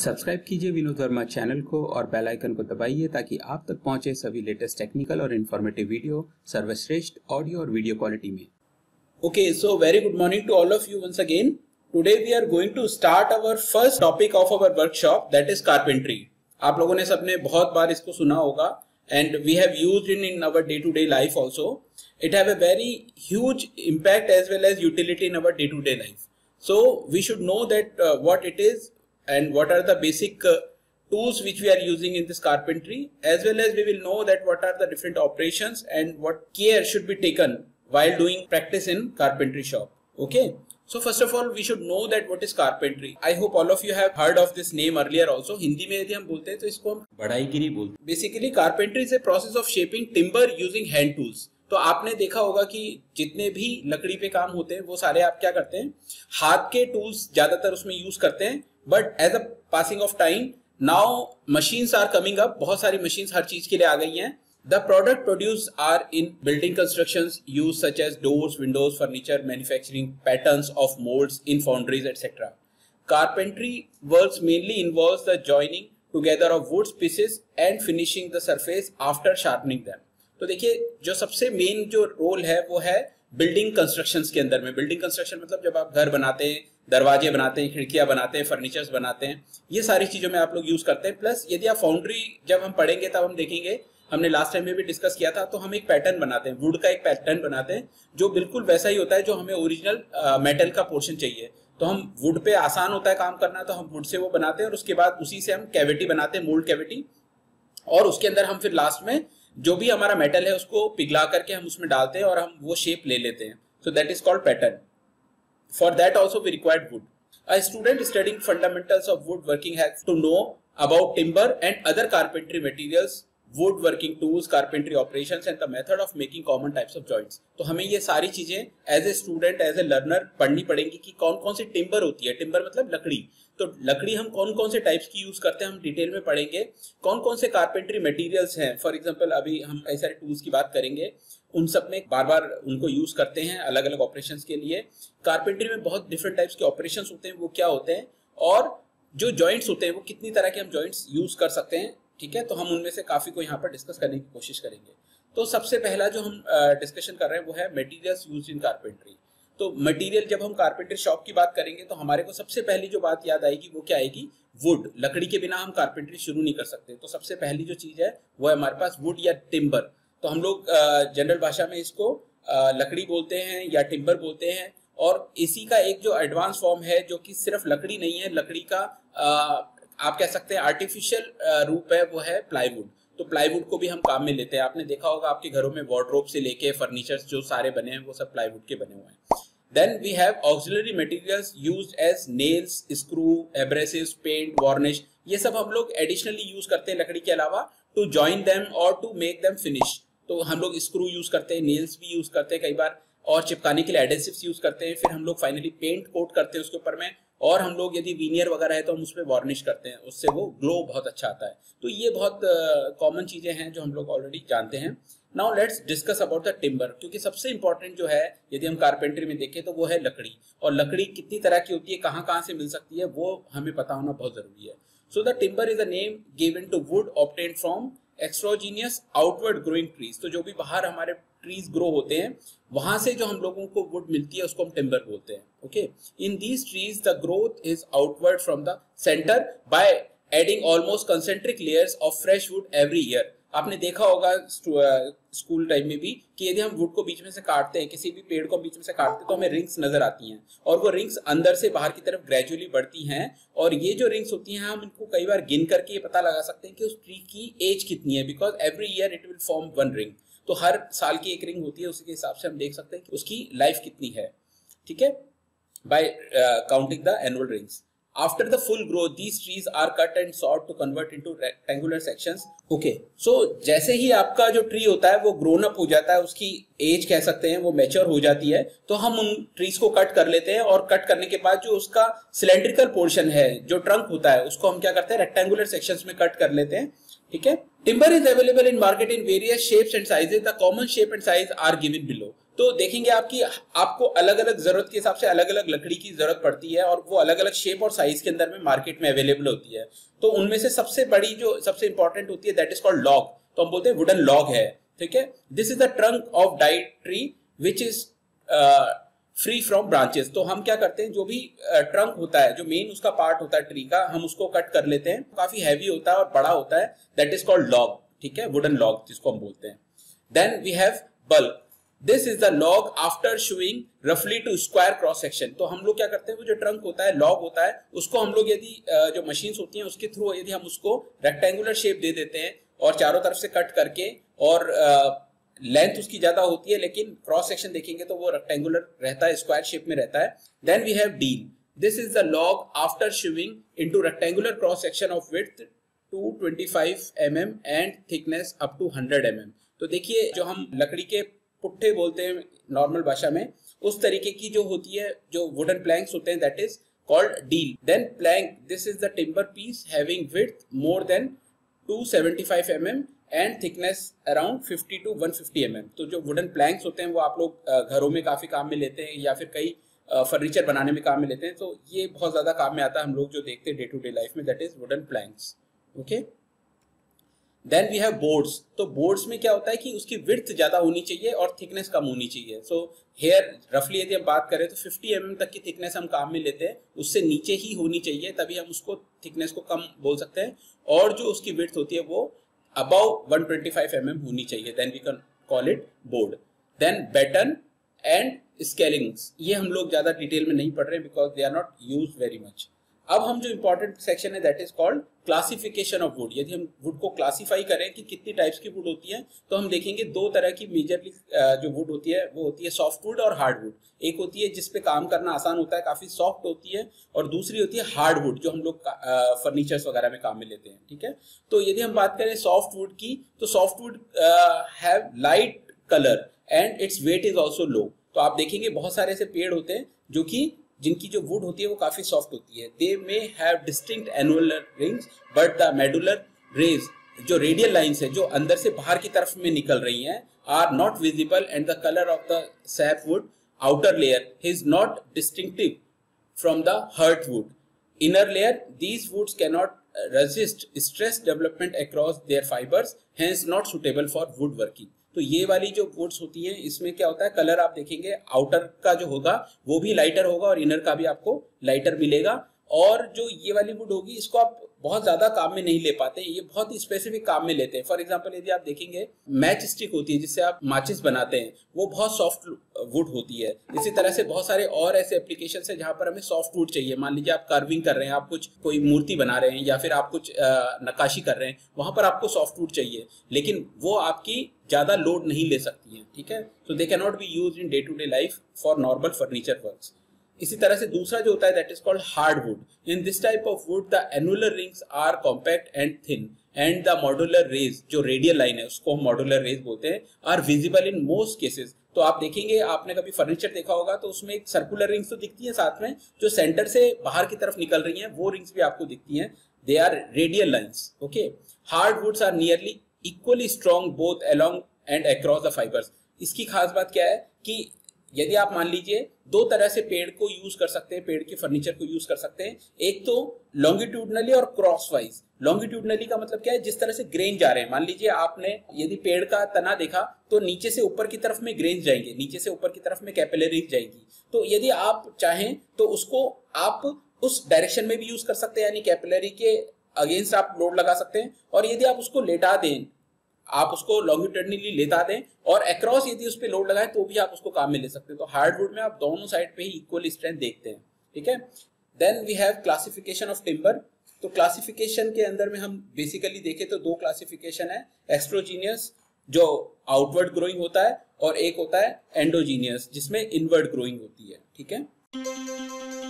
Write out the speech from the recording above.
Subscribe कीजिए Vinod Verma channel को और बेल आइकन को दबाइए ताकि आप तक पहुंचे सभी लेटेस्ट टेक्निकल और इन्फॉर्मेटिव वीडियो सर्वश्रेष्ठ ऑडियो और वीडियो क्वालिटी में। Okay, so very good morning to all of you once again. Today we are going to start our first topic of our workshop, that is carpentry. आप लोगों ने सबने बहुत बार इसको सुना होगा and we have used it in our day-to-day life also. It have a very huge impact as well as utility in our day-to-day life. So we should know that what it is and what are the basic tools which we are using in this carpentry, as well as we will know that what are the different operations and what care should be taken while doing practice in carpentry shop. Okay, so first of all we should know that what is carpentry. I hope all of you have heard of this name earlier also. Hindi में यदि हम बोलते हैं तो इसको हम बढ़ाईगिरी बोलते हैं. Basically carpentry is a process of shaping timber using hand tools. तो आपने देखा होगा कि जितने भी लकड़ी पे काम होते हैं वो सारे आप क्या करते हैं, हाथ के टूल्स ज्यादातर उसमें यूज करते हैं. But as a passing of time now machines are coming up. बहुत सारी मशीन्स हर चीज के लिए आ गई हैं. The product produced are in building constructions used such as doors, windows, furniture, manufacturing patterns of molds in foundries, etc. Carpentry works mainly involves the joining together of wood pieces and finishing the surface after sharpening them. तो देखिए जो सबसे main जो role है वो है building constructions के अंदर में. बिल्डिंग कंस्ट्रक्शन मतलब जब आप घर बनाते हैं, दरवाजे बनाते हैं, खिड़कियां बनाते हैं, फर्नीचर्स बनाते हैं, ये सारी चीजों में आप लोग यूज करते हैं. प्लस यदि आप फाउंड्री जब हम पढ़ेंगे तब हम देखेंगे, हमने लास्ट टाइम में भी डिस्कस किया था, तो हम एक पैटर्न बनाते हैं, वुड का एक पैटर्न बनाते हैं जो बिल्कुल वैसा ही होता है जो हमें ओरिजिनल मेटल का पोर्शन चाहिए. तो हम वुड पे आसान होता है काम करना, तो हम वुड से वो बनाते हैं और उसके बाद उसी से हम कैविटी बनाते हैं, मोल्ड कैविटी, और उसके अंदर हम फिर लास्ट में जो भी हमारा मेटल है उसको पिघला करके हम उसमें डालते हैं और हम वो शेप ले लेते हैं. So that is called pattern. For that also we required wood. A student studying fundamentals of woodworking has to know about timber and other carpentry materials, woodworking tools, carpentry operations and the method of making common types of joints. तो हमें ये सारी चीजें as a student, as a learner पढ़नी पड़ेंगी कि कौन कौन सी टिम्बर होती है. टिम्बर मतलब लकड़ी. तो लकड़ी हम कौन कौन से टाइप्स की यूज करते हैं हम डिटेल में पढ़ेंगे. कौन कौन से कारपेंट्री मटेरियल्स हैं, फॉर एग्जांपल अभी हम कई सारे टूल्स की बात करेंगे, उन सब में बार बार उनको यूज करते हैं अलग अलग ऑपरेशंस के लिए. कारपेंट्री में बहुत डिफरेंट टाइप्स के ऑपरेशंस होते हैं, वो क्या होते हैं, और जो जॉइंट्स होते हैं वो कितनी तरह के हम जॉइंट्स यूज कर सकते हैं. ठीक है, तो हम उनमें से काफी को यहाँ पर डिस्कस करने की कोशिश करेंगे. तो सबसे पहला जो हम डिस्कशन कर रहे हैं वो है मटेरियल्स यूज्ड इन कारपेंट्री. तो मटेरियल जब हम कारपेंट्री शॉप की बात करेंगे तो हमारे को सबसे पहली जो बात याद आएगी वो क्या आएगी, वुड. लकड़ी के बिना हम कारपेंट्री शुरू नहीं कर सकते. तो सबसे पहली जो चीज है वो है हमारे पास वुड या टिम्बर. तो हम लोग जनरल भाषा में इसको लकड़ी बोलते हैं या टिम्बर बोलते हैं. और इसी का एक जो एडवांस फॉर्म है जो कि सिर्फ लकड़ी नहीं है, लकड़ी का आप कह सकते हैं आर्टिफिशियल रूप है, वो है प्लाईवुड. तो प्लाईवुड को भी हम काम में लेते हैं. आपने देखा होगा आपके घरों में वार्डरोब से लेके फर्नीचर्स जो सारे बने हैं वो सब प्लाईवुड के बने हुए हैं. Then we have auxiliary materials used as nails, screw, abrasives, paint, varnish. ये सब हम लोग एडिशनली यूज करते हैं लकड़ी के अलावा टू जॉइन देम और टू मेक देम फिनिश. तो हम लोग स्क्रू यूज करते हैं, नेल्स भी यूज करते हैं कई बार, और चिपकाने के लिए एडेसिव्स यूज करते हैं. फिर हम लोग फाइनली पेंट कोट करते हैं उसके ऊपर में, और हम लोग यदि वीनियर वगैरह है तो हम उस पर वार्निश करते हैं, उससे वो ग्लो बहुत अच्छा आता है. तो ये बहुत कॉमन चीजें हैं जो हम लोग ऑलरेडी जानते हैं. Now let's discuss about the timber, क्योंकि सबसे इंपॉर्टेंट जो है यदि हम कारपेंट्री में देखें तो वो है लकड़ी. और लकड़ी कितनी तरह की होती है, कहाँ कहाँ से मिल सकती है, वो हमें पता होना बहुत जरूरी है. So the timber is a name given to wood obtained from exogenous outward growing trees. तो जो भी बाहर हमारे ट्रीज ग्रो होते हैं वहां से जो हम लोगों को वुड मिलती है उसको हम टिम्बर बोलते हैं. Okay, in these trees the growth is outward from the centre by adding almost concentric layers of fresh wood every year. आपने देखा होगा स्कूल टाइम में भी कि यदि हम वुड को बीच में से काटते हैं, किसी भी पेड़ को बीच में से काटते हैं तो हमें रिंग्स नजर आती हैं, और वो रिंग्स अंदर से बाहर की तरफ ग्रेजुअली बढ़ती हैं. और ये जो रिंग्स होती हैं हम इनको कई बार गिन करके ये पता लगा सकते हैं कि उस ट्री की एज कितनी है, because every year it will form one ring. तो हर साल की एक रिंग होती है, उसी के हिसाब से हम देख सकते हैं कि उसकी लाइफ कितनी है. ठीक है, by counting the annual rings. After the full growth, these trees are cut and sawed to convert into rectangular sections. Okay, so जैसे ही आपका जो ट्री होता है वो ग्रोन अप हो जाता है, उसकी एज कह सकते हैं वो मैच्योर हो जाती है, तो हम उन ट्रीज को कट कर लेते हैं. और कट करने के बाद जो उसका सिलेंड्रिकल पोर्शन है, जो ट्रंक होता है, उसको हम क्या करते हैं, रेक्टेंगुलर सेक्शंस में कट कर लेते हैं. ठीक है, timber is available in market in various shapes and sizes. The common shape and size are given below. तो देखेंगे आपको अलग अलग जरूरत के हिसाब से अलग अलग लकड़ी की जरूरत पड़ती है और वो अलग अलग शेप और साइज के अंदर में मार्केट में अवेलेबल होती है। तो उनमें से सबसे बड़ी जो सबसे इंपॉर्टेंट होती है दैट इज कॉल्ड लॉग, तो हम बोलते हैं वुडन लॉग है, ठीक है। This is the trunk of died tree which is free from branches. तो हम क्या करते हैं, जो भी ट्रंक होता है, जो मेन उसका पार्ट होता है ट्री का, हम उसको कट कर लेते हैं, काफी हैवी होता है और बड़ा होता है, दैट इज कॉल्ड लॉग, ठीक है, वुडन लॉग जिसको हम बोलते हैं। Then we have balk, this is the log after sawing रफली टू स्क्वायर क्रॉस सेक्शन। तो हम लोग क्या करते हैं, वो जो ट्रंक होता है, लॉग होता है, उसको हम लोग यदि जो मशीन्स होती हैं उसके थ्रू यदि हम उसको रेक्टेंगुलर शेप दे देते हैं और चारों तरफ से कट करके, और लेंथ उसकी ज्यादा होती है लेकिन क्रॉस सेक्शन देखेंगे तो वो रेक्टेंगुलर रहता है, स्क्वायर शेप में रहता है। Then we have deal, this is the log after sawing into rectangular cross section of width 225 mm and thickness up to 100 mm। तो देखिए, जो हम लकड़ी के पुट्ठे बोलते हैं नॉर्मल भाषा में, उस तरीके की जो होती है, जो वुडन प्लैंक्स होते हैं, that is called deal. Then plank, this is the timber piece having width more than 275 mm and thickness around 50 to 150 mm। तो जो वुडन प्लैंक्स होते हैं वो आप लोग घरों में काफी काम में लेते हैं या फिर कई फर्नीचर बनाने में काम में लेते हैं, तो ये बहुत ज्यादा काम में आता है हम लोग जो देखते हैं डे टू डे लाइफ में, that is wooden planks, okay. Then we have boards, तो बोर्ड्स में क्या होता है कि उसकी विड्थ ज्यादा होनी चाहिए और थिकनेस कम होनी चाहिए। सो हेयर रफली यदि हम बात करें तो 50 mm तक की थिकनेस हम काम में लेते हैं, उससे नीचे ही होनी चाहिए, तभी हम उसको थिकनेस को कम बोल सकते हैं, और जो उसकी विड्थ होती है वो अबव 125 mm होनी चाहिए, then we can call it board. Then batten and scantlings, ये हम लोग ज्यादा डिटेल में नहीं पढ़ रहे हैं because they are not used very much. अब हम जो इंपॉर्टेंट सेक्शन है that is called classification of wood. यदि हम वुड को क्लासिफाई करें कि कितनी टाइप्स की वुड होती है, तो हम देखेंगे दो तरह की मेजरली जो वुड होती है वो होती है सॉफ्ट वुड और हार्ड वुड। एक होती है जिसपे काम करना आसान होता है, काफी सॉफ्ट होती है, और दूसरी होती है हार्ड वुड जो हम लोग फर्नीचर्स वगैरह में काम में लेते हैं, ठीक है। तो यदि हम बात करें सॉफ्ट वुड की, तो soft wood have light colour and its weight is also low. तो आप देखेंगे बहुत सारे ऐसे पेड़ होते हैं जो कि जिनकी जो वुड होती है वो काफी सॉफ्ट होती है। They may have distinct annular rings but the medullary rays, जो रेडियल लाइंस है जो अंदर से बाहर की तरफ में निकल रही हैं, are not visible and the colour of the sap wood outer layer is not distinctive from the heart wood inner layer. These woods cannot resist stress development across their fibers, hence not suitable for wood working. तो ये वाली जो woods होती है इसमें क्या होता है, कलर आप देखेंगे आउटर का जो होगा वो भी लाइटर होगा और इनर का भी आपको लाइटर मिलेगा, और जो ये वाली वुड होगी इसको आप बहुत ज्यादा काम में नहीं ले पाते, ये बहुत ही स्पेसिफिक काम में लेते हैं। फॉर एग्जांपल यदि आप देखेंगे मैच स्टिक होती है जिससे आप माचिस बनाते हैं, वो बहुत सॉफ्ट वुड होती है। इसी तरह से बहुत सारे और ऐसे एप्लीकेशंस हैं जहां पर हमें सॉफ्ट वुड चाहिए। मान लीजिए आप कार्विंग कर रहे हैं, आप कुछ कोई मूर्ति बना रहे हैं या फिर आप कुछ नक्काशी कर रहे हैं, वहां पर आपको सॉफ्ट वुड चाहिए, लेकिन वो आपकी ज्यादा लोड नहीं ले सकती है, ठीक है। So they can not be used in day to day life for normal furniture works. इसी तरह से दूसरा जो होता है that is called hard wood. In this type of wood the annular rings are compact and thin and the modular rays, जो radial line है उसको हम मॉड्यूलर रेज बोलते हैं, are visible in most cases. तो आप देखेंगे, आपने कभी फर्नीचर देखा होगा तो उसमें एक सर्कुलर रिंग्स तो दिखती है, साथ में जो सेंटर से बाहर की तरफ निकल रही हैं वो रिंग्स भी आपको दिखती हैं, they are radial lines, okay. Hard woods are nearly equally strong both along and across the fibres. इसकी खास बात क्या है कि यदि आप मान लीजिए दो तरह से पेड़ को यूज कर सकते हैं, पेड़ के फर्नीचर को यूज कर सकते हैं, एक तो लॉन्गिट्यूडनली और क्रॉस वाइज। लॉन्गिट्यूडनली का मतलब क्या है, जिस तरह से ग्रेन जा रहे हैं, मान लीजिए आपने यदि पेड़ का तना देखा तो नीचे से ऊपर की तरफ में ग्रेन जाएंगे, नीचे से ऊपर की तरफ में कैपिलरीज जाएगी। तो यदि आप चाहें तो उसको आप उस डायरेक्शन में भी यूज कर सकते हैं, यानी कैपिलरी के अगेंस्ट आप लोड लगा सकते हैं, और यदि आप उसको लेटा दें, आप उसको लॉन्गिट्यूडनली लेटा दें और अक्रॉस यदि उस पे लोड लगाएं तो भी आप उसको काम में ले सकते हैं। तो हार्डवुड में आप दोनों साइड पे ही इक्वल स्ट्रेंथ देखते हैं, ठीक है। Then we have classification of timber. तो क्लासिफिकेशन के अंदर में हम बेसिकली देखें तो दो क्लासिफिकेशन है, एक्स्ट्रोजीनियस जो आउटवर्ड ग्रोइंग होता है, और एक होता है एंडोजीनियस जिसमें इनवर्ड ग्रोइंग होती है, ठीक है।